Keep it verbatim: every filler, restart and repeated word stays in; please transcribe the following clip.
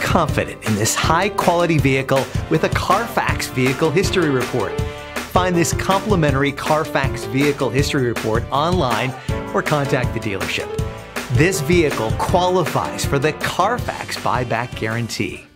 confident in this high-quality vehicle with a Carfax Vehicle History Report. Find this complimentary Carfax Vehicle History Report online or contact the dealership. This vehicle qualifies for the Carfax Buyback Guarantee.